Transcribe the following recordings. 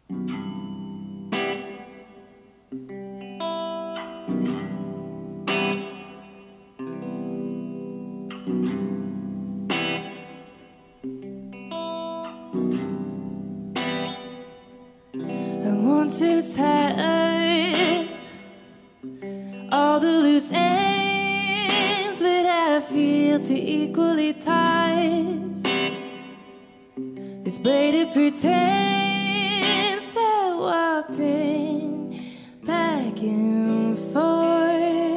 I want to tie all the loose ends, but I feel too equally ties. This braided pretense I walked in back and forth.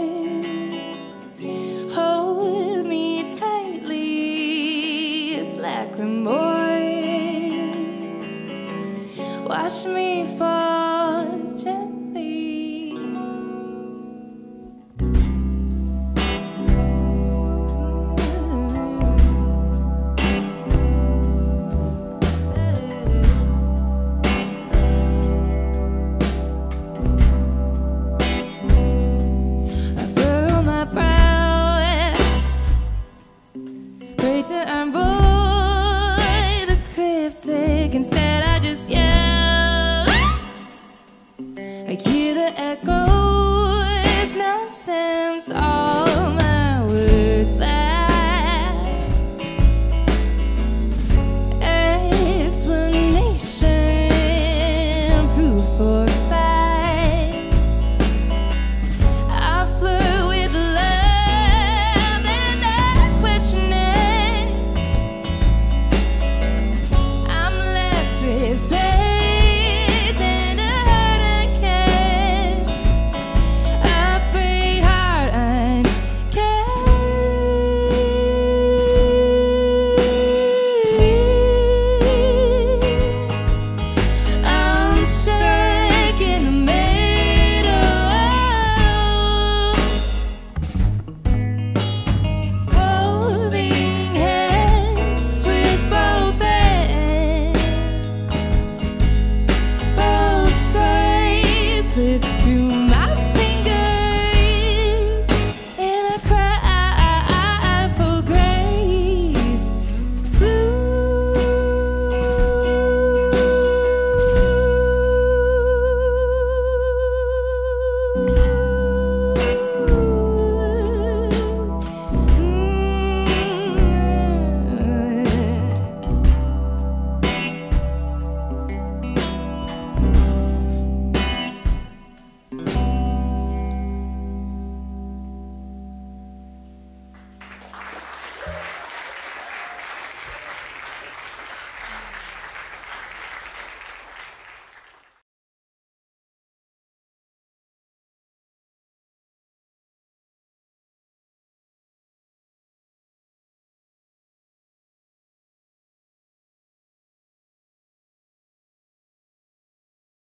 Hold me tightly, it's like remorse. Watch me fall gently. I furrow my brow, pray to avoid the cryptic and